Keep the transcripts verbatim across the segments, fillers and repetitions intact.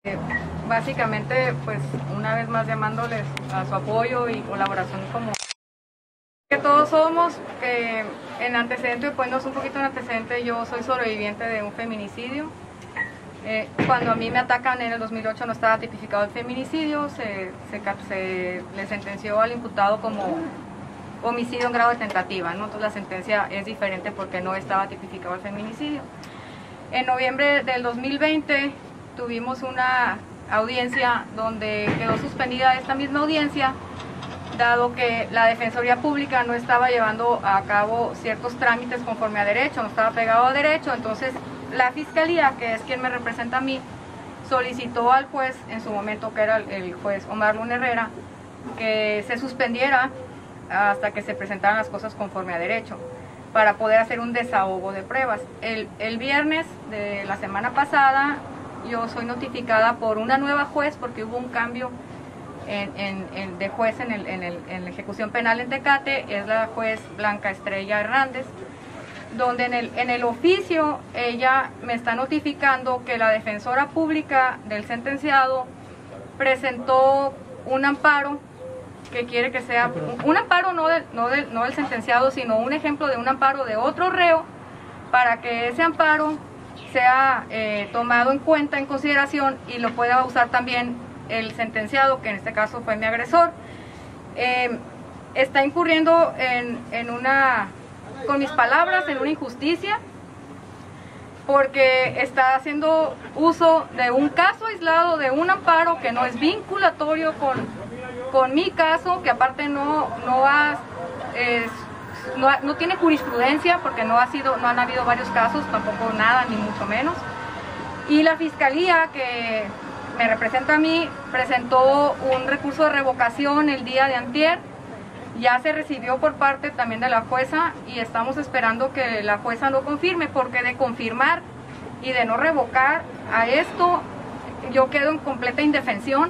Eh, básicamente, pues una vez más llamándoles a su apoyo y colaboración como que todos somos. Eh, en antecedente, pues no es un poquito en antecedente, yo soy sobreviviente de un feminicidio. Eh, cuando a mí me atacan en el dos mil ocho no estaba tipificado el feminicidio, se, se, se le sentenció al imputado como homicidio en grado de tentativa, ¿no? Entonces la sentencia es diferente porque no estaba tipificado el feminicidio. En noviembre del dos mil veinte tuvimos una audiencia donde quedó suspendida esta misma audiencia, dado que la Defensoría Pública no estaba llevando a cabo ciertos trámites conforme a derecho, no estaba pegado a derecho. Entonces la Fiscalía, que es quien me representa a mí, solicitó al juez, en su momento que era el juez Omar Luna Herrera, que se suspendiera hasta que se presentaran las cosas conforme a derecho, para poder hacer un desahogo de pruebas. El, el viernes de la semana pasada yo soy notificada por una nueva juez, porque hubo un cambio en, en, en, de juez en, el, en, el, en la ejecución penal en Tecate. Es la juez Blanca Estrella Hernández, donde en el, en el oficio ella me está notificando que la defensora pública del sentenciado presentó un amparo que quiere que sea un, un amparo no del, no, del, no del sentenciado, sino un ejemplo de un amparo de otro reo, para que ese amparo sea eh, tomado en cuenta, en consideración, y lo pueda usar también el sentenciado, que en este caso fue mi agresor. Eh, está incurriendo en, en una, con mis palabras, en una injusticia, porque está haciendo uso de un caso aislado, de un amparo que no es vinculatorio con, con mi caso, que aparte no, no, ha, eh, no, ha, no tiene jurisprudencia, porque no, ha sido, no han habido varios casos, tampoco nada, ni mucho menos. Y la Fiscalía, que me representa a mí, presentó un recurso de revocación el día de antier. Ya se recibió por parte también de la jueza y estamos esperando que la jueza lo confirme, porque de confirmar y de no revocar a esto, yo quedo en completa indefensión.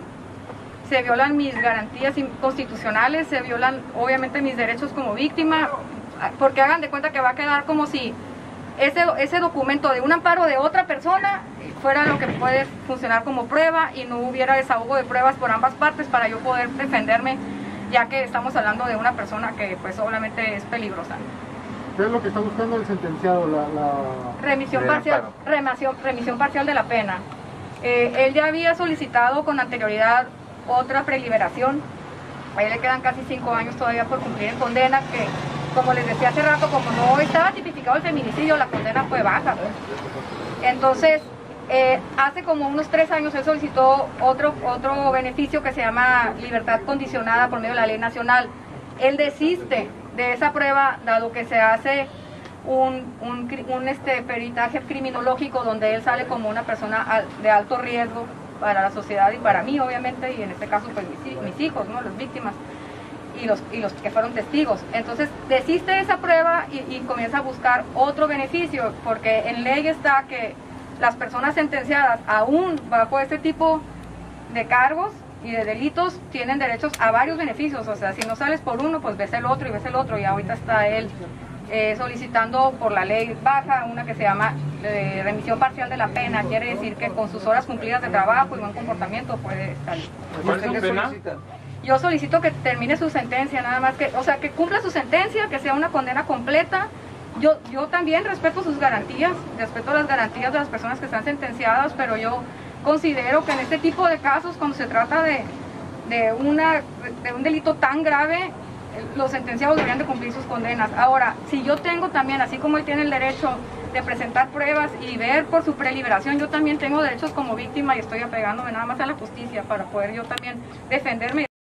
Se violan mis garantías constitucionales, se violan obviamente mis derechos como víctima, porque hagan de cuenta que va a quedar como si ese, ese documento de un amparo de otra persona fuera lo que puede funcionar como prueba y no hubiera desahogo de pruebas por ambas partes para yo poder defenderme, ya que estamos hablando de una persona que pues obviamente es peligrosa. ¿Qué es lo que está buscando el sentenciado? La, la... Remisión parcial, remisión, remisión parcial de la pena. Eh, él ya había solicitado con anterioridad otra preliberación. A él le quedan casi cinco años todavía por cumplir en condena, que como les decía hace rato, como no estaba tipificado el feminicidio, la condena fue baja. Entonces, Eh, hace como unos tres años él solicitó otro, otro beneficio que se llama libertad condicionada por medio de la ley nacional. Él desiste de esa prueba, dado que se hace un, un, un este, peritaje criminológico donde él sale como una persona al, de alto riesgo para la sociedad y para mí obviamente, y en este caso pues mis, mis hijos, ¿no? Las víctimas y los, y los que fueron testigos. Entonces desiste de esa prueba y, y comienza a buscar otro beneficio, porque en ley está que las personas sentenciadas aún bajo este tipo de cargos y de delitos tienen derechos a varios beneficios. O sea, si no sales por uno, pues ves el otro y ves el otro, y ahorita está él eh, solicitando por la ley baja una que se llama eh, remisión parcial de la pena. Quiere decir que con sus horas cumplidas de trabajo y buen comportamiento puede salir. ¿Cuál es su pena? Yo solicito que termine su sentencia, nada más que, o sea, que cumpla su sentencia, que sea una condena completa. Yo, yo también respeto sus garantías, respeto las garantías de las personas que están sentenciadas, pero yo considero que en este tipo de casos, cuando se trata de, de, una, de un delito tan grave, los sentenciados deberían de cumplir sus condenas. Ahora, si yo tengo también, así como él tiene el derecho de presentar pruebas y ver por su preliberación, yo también tengo derechos como víctima y estoy apegándome nada más a la justicia para poder yo también defenderme.